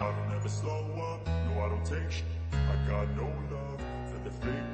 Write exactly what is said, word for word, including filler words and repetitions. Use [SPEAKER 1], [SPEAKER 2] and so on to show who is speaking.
[SPEAKER 1] I don't ever slow up, no I don't take sh I got no love for the fake